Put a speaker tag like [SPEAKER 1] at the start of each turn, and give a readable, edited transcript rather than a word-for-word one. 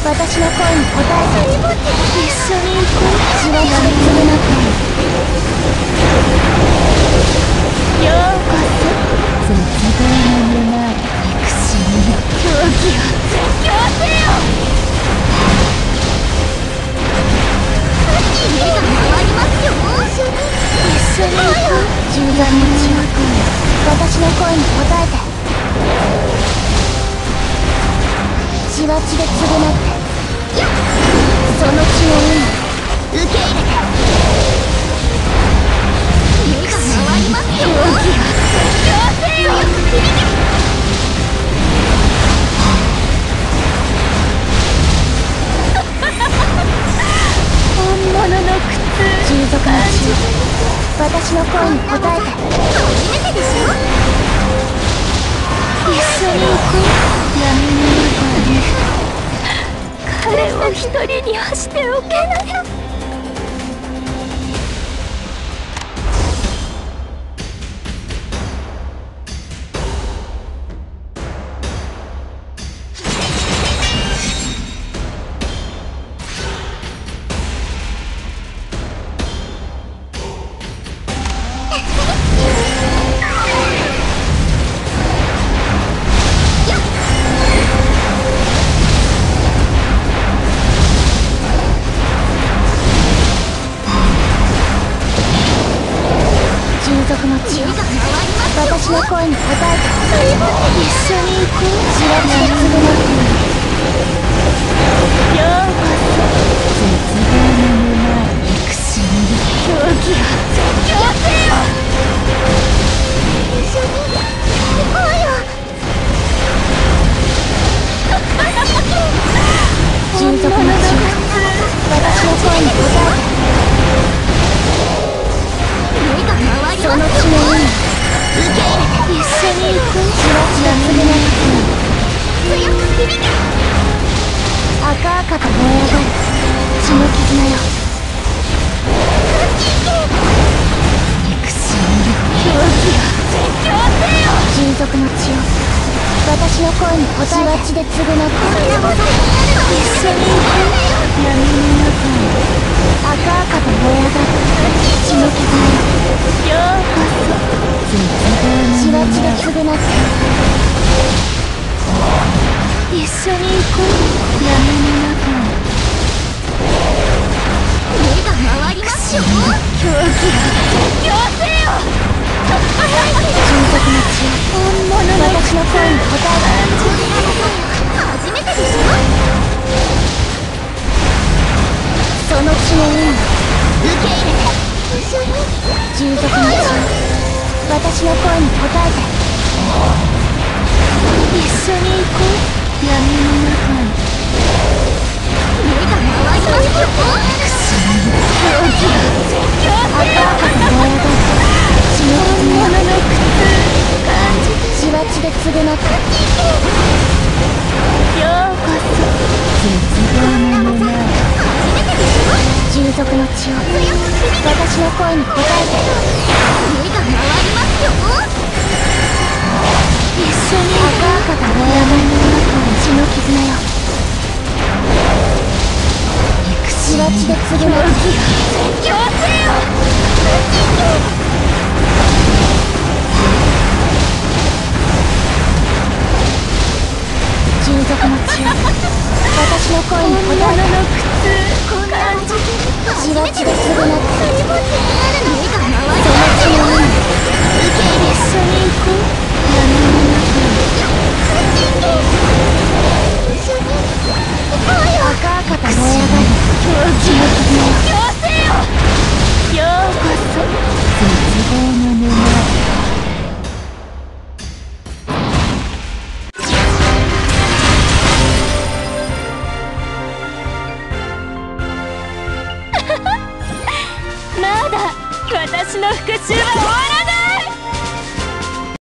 [SPEAKER 1] 私の声に応えて一緒に行こう。血は血で償ってようこそ。絶望の夢憎しみよ。狂気を絶叫せよ。目が回りますよ。一緒に行こう。銃弾の血を私の声に応えて。血は血で償ってその血の運受け入れて。目が回りますよ。狂気を絶叫せよ。本物の苦痛。従属の血私の声に応えて。初めてでしょ。一緒に行こう。闇の中に彼を一人にはしておけない。私の声に応えて。一緒に行こう。血は血で償ってようこそ。絶望の夢憎しみよ。狂気を絶叫せよ。一緒に行こうよ。従属の血私の声に応えて。目が回りますよ。その血の運受け入れて。一緒に行こう。血は血で償って強く響け。赤々と燃え上がる血の絆よ。憎しみる狂気を絶叫せよ。従属の血を私の声に応えて。血は血で償って一緒に行こう。闇の中に赤々と燃え上がる血の絆よ。ようこそ。血は血で償って一緒に行こう。闇の中に目が回りますよ。狂気を絶叫せよ。従属の血本物の私の声に応えて。初めてでしょ。その血の運受け入れて。一緒に従属の血私の声に応えて。一緒に行こう。闇の中に目が回りますよ。狂気を絶叫せよ。赤々と燃え上がる血の絆の苦痛感じて。血は血で償ってようこそ。絶望の夢初めてでしょ。従属の血を私の声に応えて。目が回りますよ。一緒に赤々と燃え上がる血の絆よ。血は血で償って狂気を絶叫せよ。従属の血を私の声に応えて。本物の苦痛感じて。血は血で償って目が回るその血の運受け入れ。一緒に行こう。闇の中に一緒に行こうよ。赤々と燃え上がる狂気の絆よ。絶叫せよ。ようこそ。絶望の沼まだ私の復讐は終わらない。